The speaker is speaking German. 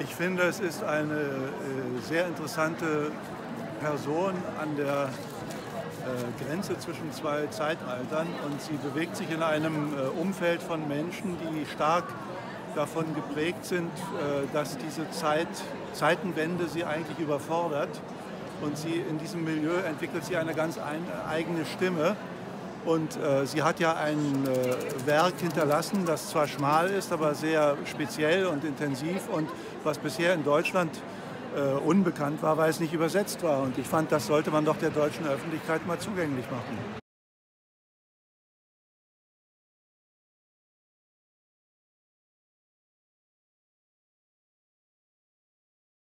Ich finde, es ist eine sehr interessante Person an der Grenze zwischen zwei Zeitaltern, und sie bewegt sich in einem Umfeld von Menschen, die stark davon geprägt sind, dass diese Zeitenwende sie eigentlich überfordert, und sie in diesem Milieu entwickelt sie eine ganz eigene Stimme. Und sie hat ja ein Werk hinterlassen, das zwar schmal ist, aber sehr speziell und intensiv, und was bisher in Deutschland unbekannt war, weil es nicht übersetzt war. Und ich fand, das sollte man doch der deutschen Öffentlichkeit mal zugänglich machen.